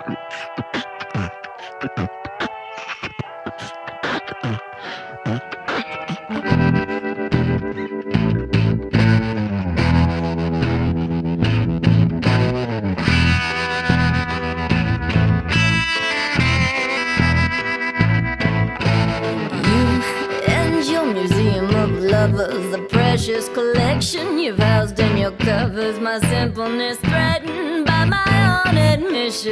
The precious collection you've housed in your covers, my simpleness threatened by my own admission.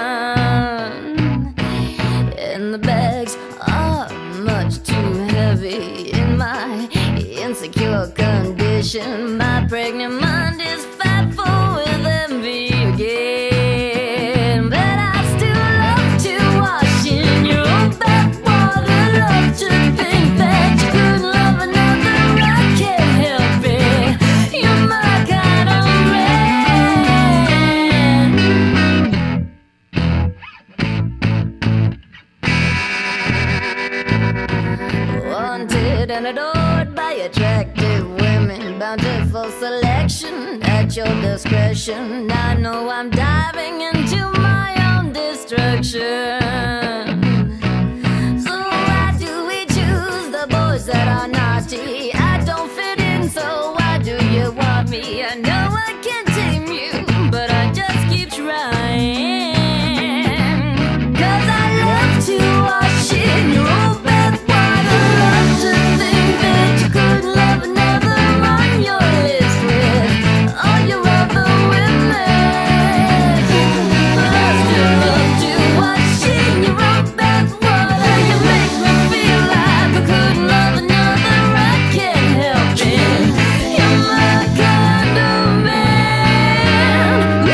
And the bags are much too heavy in my insecure condition. My pregnant mind is fat full with envy again. But I still love to wash in your own bathwater. Love to think that you could love another. And adored by attractive women, bountiful selection at your discretion. I know I'm diving into my own destruction. So why do we choose the boys that are naughty? I don't fit in, so why do you want me? I know I can't tame you, but I just keep trying. 'Cause I love to wash in your old bathwater. Love to think that you could love another on your list with all your other women. But I still love to wash in your old bathwater. You make me feel like I couldn't love another. I can't help it. You're my kind of man.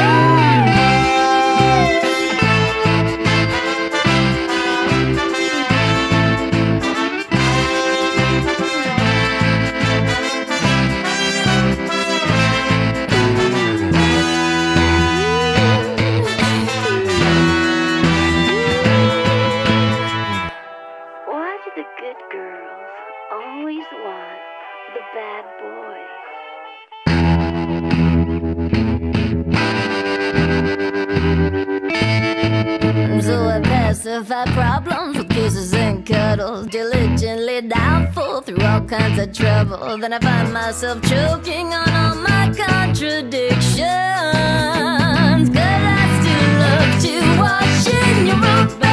Why do the good girls always want the bad boys? So I pacify problems with kisses and cuddles, diligently doubtful through all kinds of trouble. Then I find myself choking on all my contradictions. 'Cause I still love to wash in your own